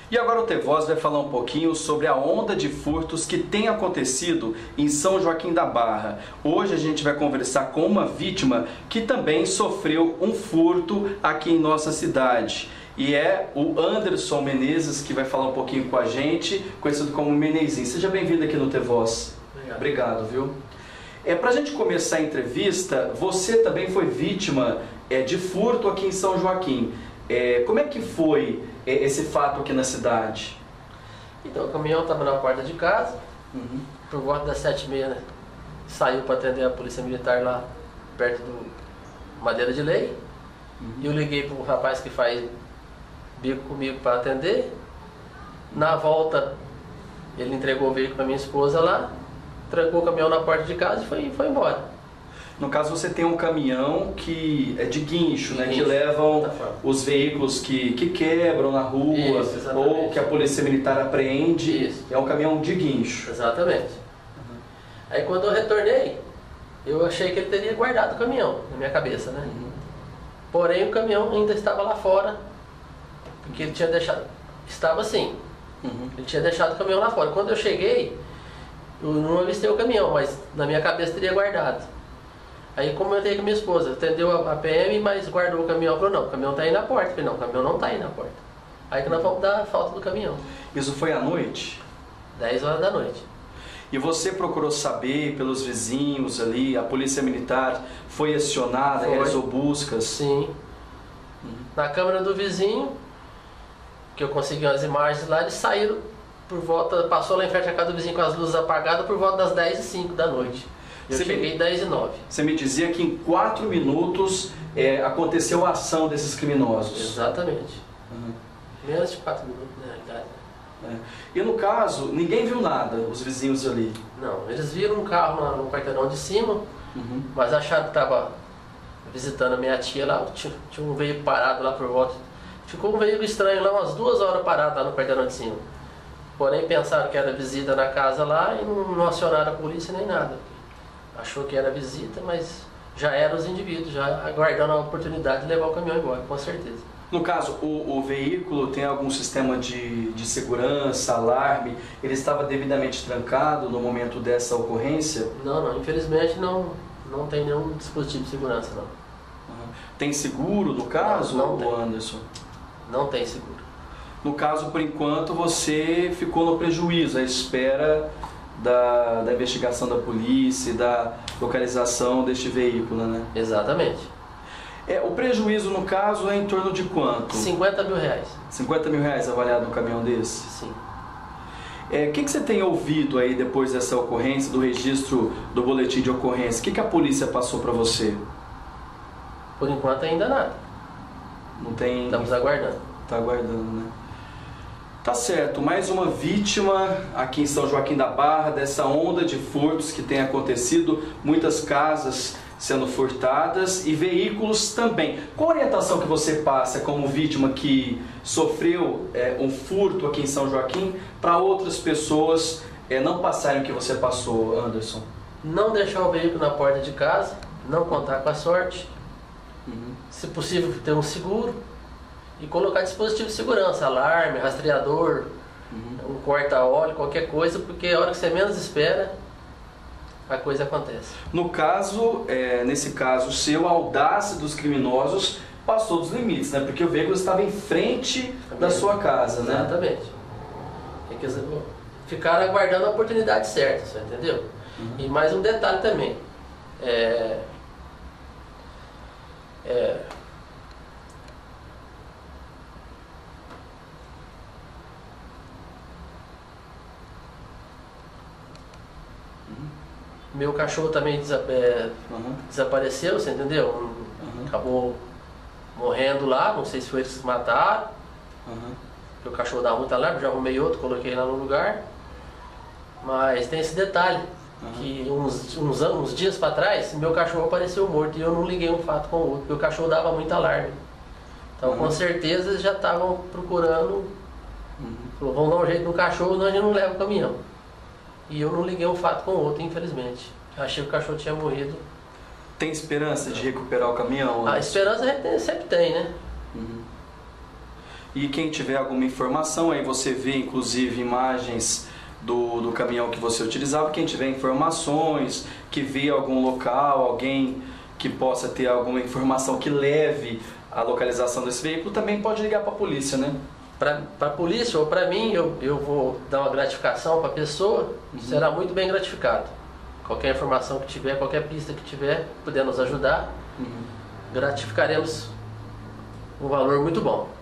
E agora o T-Voz vai falar um pouquinho sobre a onda de furtos que tem acontecido em São Joaquim da Barra. Hoje a gente vai conversar com uma vítima que também sofreu um furto aqui em nossa cidade. E é o Anderson Menezes que vai falar um pouquinho com a gente, conhecido como Menezinho. Seja bem-vindo aqui no T-Voz. Obrigado, viu? Para a gente começar a entrevista, você também foi vítima de furto aqui em São Joaquim. Como é que foi esse fato aqui na cidade? Então, o caminhão estava na porta de casa, por volta das 7h30, né? Saiu para atender a polícia militar lá perto do Madeira de Lei. E eu liguei para um rapaz que faz bico comigo para atender. Na volta, ele entregou o veículo para minha esposa lá, trancou o caminhão na porta de casa e foi embora. No caso, você tem um caminhão que é de guincho, né? Que levam os veículos que quebram na rua. Isso, ou que a polícia militar apreende. Isso. É um caminhão de guincho. Exatamente. Aí quando eu retornei, eu achei que ele teria guardado o caminhão, na minha cabeça, né? Porém, o caminhão ainda estava lá fora, porque ele tinha deixado... Estava assim. Ele tinha deixado o caminhão lá fora. Quando eu cheguei, eu não avistei o caminhão, mas na minha cabeça teria guardado. Aí comentei com minha esposa, atendeu a PM, mas guardou o caminhão. Falou, não, o caminhão está aí na porta. Eu falei, não, o caminhão não está aí na porta. Aí que nós vamos dar a falta do caminhão. Isso foi à noite? 10 horas da noite. E você procurou saber pelos vizinhos ali, a polícia militar foi acionada, realizou buscas? Sim. Na câmera do vizinho, que eu consegui umas imagens lá, eles saíram por volta, passou lá em frente à casa do vizinho com as luzes apagadas por volta das 10h05 da noite. Eu cheguei 10h09. Você me dizia que em 4 minutos aconteceu a ação desses criminosos. Exatamente. Menos de 4 minutos, na realidade. E no caso, ninguém viu nada, os vizinhos ali? Não, eles viram um carro no quarteirão de cima, mas acharam que estava visitando a minha tia lá, tinha um veículo parado lá por volta. Ficou um veículo estranho lá, umas 2 horas parado lá no quarteirão de cima. Porém pensaram que era visita na casa lá e não acionaram a polícia nem nada. Achou que era visita, mas já eram os indivíduos, já aguardando a oportunidade de levar o caminhão embora, com certeza. No caso, o veículo tem algum sistema de segurança, alarme? Ele estava devidamente trancado no momento dessa ocorrência? Não, infelizmente não tem nenhum dispositivo de segurança, não. Tem seguro no caso, não tem. Anderson? Não tem seguro. No caso, por enquanto, você ficou no prejuízo, à espera da investigação da polícia e da localização deste veículo, né? Exatamente. O prejuízo, no caso, é em torno de quanto? 50 mil reais. 50 mil reais avaliado no caminhão desse? Sim. O que você tem ouvido aí depois dessa ocorrência, do registro do boletim de ocorrência? O que a polícia passou para você? Por enquanto ainda nada. Não tem... Estamos aguardando. Está aguardando, né? Tá certo, mais uma vítima aqui em São Joaquim da Barra dessa onda de furtos que tem acontecido, muitas casas sendo furtadas e veículos também. Qual a orientação que você passa como vítima que sofreu um furto aqui em São Joaquim para outras pessoas não passarem o que você passou, Anderson? Não deixar o veículo na porta de casa, não contar com a sorte, se possível ter um seguro. E colocar dispositivo de segurança, alarme, rastreador, um corta-óleo, qualquer coisa, porque a hora que você menos espera, a coisa acontece. No caso, nesse caso seu, a audácia dos criminosos passou dos limites, né? Porque o veículo estava em frente da sua casa, né? Exatamente. Ficaram aguardando a oportunidade certa, você entendeu? E mais um detalhe também. Meu cachorro também desapareceu, você entendeu? Acabou morrendo lá, não sei se foi eles que mataram. Porque o cachorro dava muita alarme, já arrumei outro, coloquei lá no lugar. Mas tem esse detalhe, que uns dias para trás, meu cachorro apareceu morto e eu não liguei um fato com o outro, porque o cachorro dava muita alarme. Então com certeza eles já estavam procurando, falou, vamos dar um jeito no cachorro, senão a gente não leva o caminhão. E eu não liguei um fato com o outro, infelizmente. Eu achei que o cachorro tinha morrido. Tem esperança de recuperar o caminhão? A esperança a gente sempre tem, né? E quem tiver alguma informação, aí você vê inclusive imagens do caminhão que você utilizava. Quem tiver informações, que vê algum local, alguém que possa ter alguma informação que leve a localização desse veículo, também pode ligar para a polícia, né? Para a polícia ou para mim, eu vou dar uma gratificação para a pessoa, será muito bem gratificado. Qualquer informação que tiver, qualquer pista que tiver, puder nos ajudar, gratificaremos um valor muito bom.